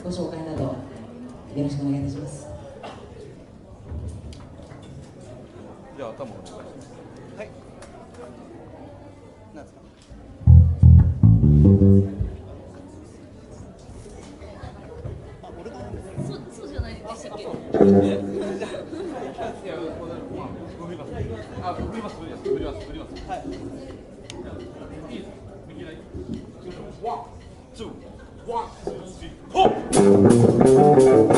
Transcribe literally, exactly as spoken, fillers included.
ご紹介などよろしくお願いいたします。 じゃあ頭お願いします。はい。なんですか。あ、俺がそう、そうじゃないでしたっけ。いや、振ります。あ、振ります、振ります、振ります、振ります。はい。いいです。右左。ワン、ツー、ワン、ツー、スリー、フォー。